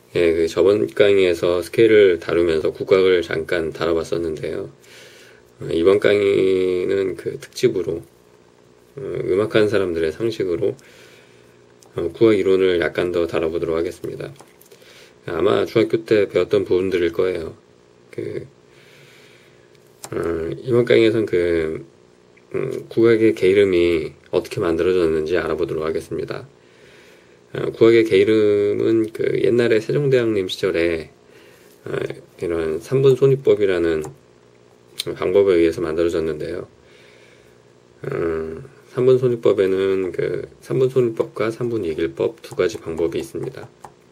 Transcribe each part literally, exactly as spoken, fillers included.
예, 그 저번 강의에서 스케일을 다루면서 국악을 잠깐 다뤄봤었는데요. 어, 이번 강의는 그 특집으로 어, 음악하는 사람들의 상식으로 어, 국악 이론을 약간 더 다뤄보도록 하겠습니다. 아마 중학교 때 배웠던 부분들일 거예요. 그 어, 이번 강의에서는 그 음, 국악의 개이름이 어떻게 만들어졌는지 알아보도록 하겠습니다. 어, 국악의 개이름은 그 옛날에 세종대왕님 시절에 어, 이런 삼분손이법이라는 방법에 의해서 만들어졌는데요. 어, 삼분손이법에는 그 삼분손이법과 삼분이길법 두 가지 방법이 있습니다.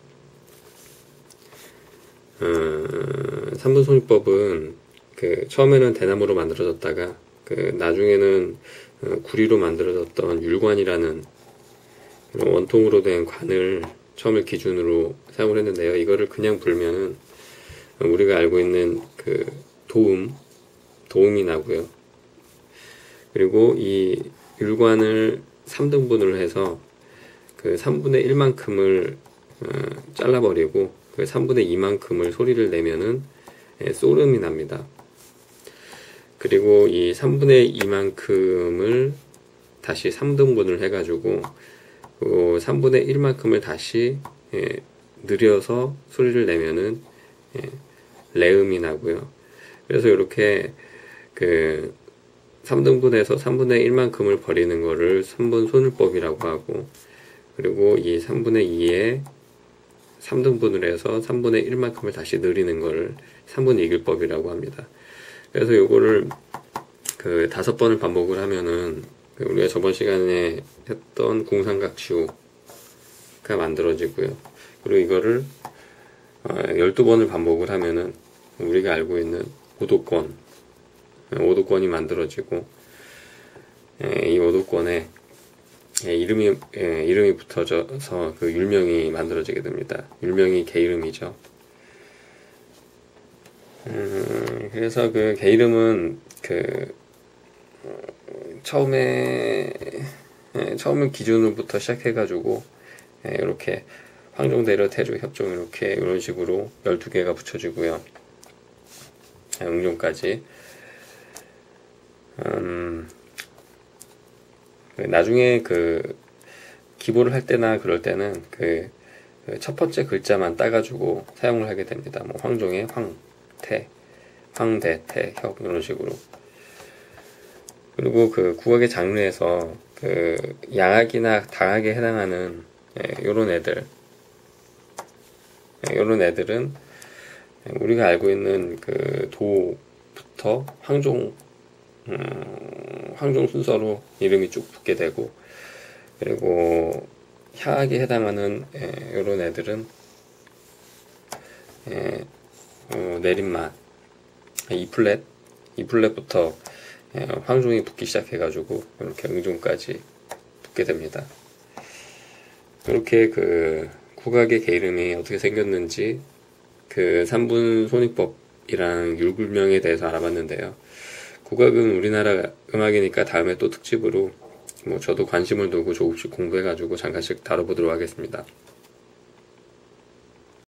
어, 삼분손이법은 그 처음에는 대나무로 만들어졌다가 그 나중에는 어, 구리로 만들어졌던 율관이라는 원통으로 된 관을 처음을 기준으로 사용을 했는데요. 이거를 그냥 불면은 우리가 알고 있는 그 도음, 도음이 나고요. 그리고 이 율관을 삼 등분을 해서 그 삼분의 일만큼을 어, 잘라버리고 그 삼분의 이만큼을 소리를 내면은 예, 소름이 납니다. 그리고 이 삼분의 이만큼을 다시 삼 등분을 해가지고 그 삼분의 일만큼을 다시 예, 느려서 소리를 내면은 예, 레음이 나고요. 그래서 이렇게 그 삼 등분해서 삼분의 일만큼을 버리는 거를 삼분손을법이라고 하고, 그리고 이 삼분의 이에 삼 등분을 해서 삼분의 일만큼을 다시 느리는 거를 삼분이길법이라고 합니다. 그래서 요거를 그 다섯 번을 반복을 하면은 우리가 저번 시간에 했던 궁상각시호가 만들어지고요. 그리고 이거를 열두 번을 반복을 하면은 우리가 알고 있는 오도권, 오도권이 만들어지고, 이 오도권에 이름이, 이름이 붙어져서 그 율명이 만들어지게 됩니다. 율명이 개이름이죠. 음, 그래서 그 개이름은 그 처음에 처음 기준으로부터 시작해가지고 이렇게 황종대려 태조 협종 이렇게 이런 식으로 열두 개가 붙여지고요. 응종까지. 음, 나중에 그 기보를 할 때나 그럴 때는 그 첫 번째 글자만 따가지고 사용을 하게 됩니다. 뭐 황종의 황, 태, 황대, 태, 협 이런 식으로. 그리고 그 국악의 장르에서 그 양악이나 당악에 해당하는 예, 요런 애들, 예, 요런 애들은 우리가 알고 있는 그 도부터 황종, 음, 황종 순서로 이름이 쭉 붙게 되고, 그리고 하악에 해당하는 예, 요런 애들은 예, 어, 내림마, 이 플랫, 이 플랫부터 예, 황종이 붙기 시작해가지고 이렇게 응종까지 붙게 됩니다. 이렇게 그 국악의 개이름이 어떻게 생겼는지 그 삼분손이법이라는 율굴명에 대해서 알아봤는데요. 국악은 우리나라 음악이니까 다음에 또 특집으로 뭐 저도 관심을 두고 조금씩 공부해가지고 잠깐씩 다뤄보도록 하겠습니다.